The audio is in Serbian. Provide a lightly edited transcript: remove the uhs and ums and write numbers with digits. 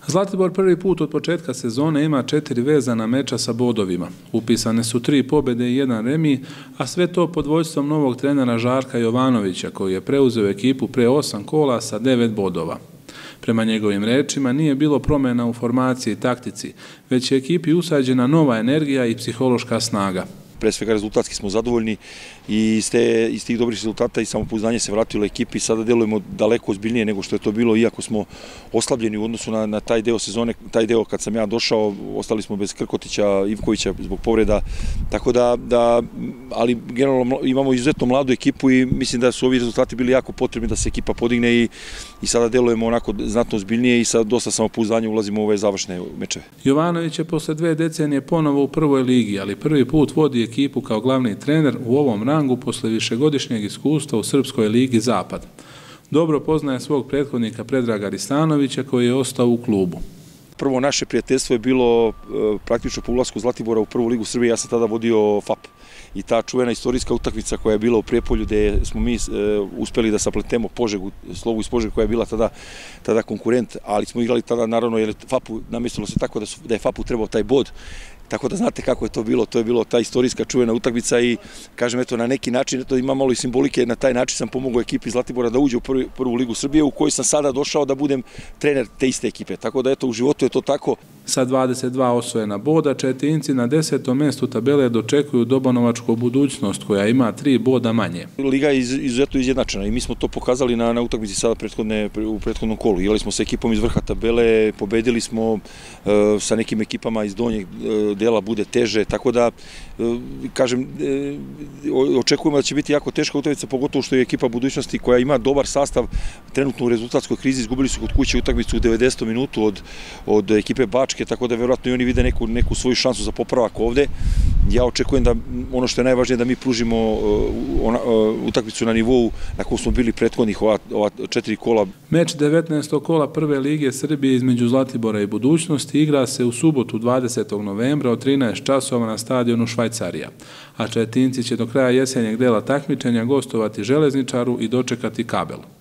Zlatibor prvi put od početka sezone ima 4 vezana meča sa bodovima. Upisane su 3 pobjede i 1 remi, a sve to pod vođstvom novog trenera Žarka Jovanovića, koji je preuzeo ekipu pre 8 kola sa 9 bodova. Prema njegovim rečima nije bilo promjena u formaciji i taktici, već je ekipi usađena nova energija i psihološka snaga. Pre svega rezultatski smo zadovoljni i iz tih dobrih rezultata i samopouzdanje se vratilo ekipi. Sada delujemo daleko ozbiljnije nego što je to bilo, iako smo oslabljeni u odnosu na taj deo sezone. Taj deo kad sam ja došao, ostali smo bez Krkotića, Ivkovića zbog povreda, tako ali generalno imamo izuzetno mladu ekipu i mislim da su ovi rezultati bili jako potrebni da se ekipa podigne i sada delujemo onako znatno ozbiljnije i sa dosta samopouzdanja ulazimo u ove završne mečeve. Jovanović je posle 2 decenije ponovo u prvoj ligi, ali prvi put vodi ekipu kao glavni trener u ovom rangu posle višegodišnjeg iskustva u Srpskoj ligi Zapad. Dobro poznaje svog prethodnika Predraga Ristanovića koji je ostao u klubu. Prvo naše prijateljstvo je bilo praktično po ulasku Zlatibora u prvu ligu Srbije, ja sam tada vodio FAP. I ta čuvena istorijska utakmica koja je bila u Prijepolju gde smo mi uspeli da sapletemo Požegu, Slovu iz Požege koja je bila tada konkurent, ali smo igrali tada naravno jer FAP-u namestilo se tako da je FAP-u trebao taj bod. Tako da znate kako je to je bilo ta istorijska čuvena utakmica i kažem eto na neki način eto ima malo i simbolike, na taj način sam pomogao ekipi Zlatibora da uđe u prvu ligu Srbije u kojoj sam sada došao da budem trener te iste ekipe. Tako da eto u životu je to tako. Sa 22 osvojena boda, Četinjci na 10. mestu tabele dočekuju Dobanovačku budućnost koja ima 3 boda manje. Liga je izuzetno izjednačena i mi smo to pokazali na utakmici sada u prethodnom kolu. Igrali smo sa ekipom iz vrha tabele, pobedili smo sa nekim ekipama iz donjeg dela bude teže, tako da kažem očekujemo da će biti jako teška utakmica, pogotovo što je ekipa budućnosti koja ima dobar sastav trenutno u rezultatskoj krizi, izgubili su kod kuće utakmicu u 90. minutu od ekipe Bačke, tako da verovatno i oni vide neku svoju šansu za popravak ovde. Ja očekujem da ono što je najvažnije da mi pružimo utakmicu na nivou na kojem smo bili prethodnih ova 4 kola. Meč 19. kola Prve lige Srbije između Zlatibora i Budućnosti igra se u subotu 20. novembra od 13 časova na stadionu Švajcarija, a Četinjci će do kraja jesenjeg dela takmičenja gostovati Železničaru i dočekati Kabel.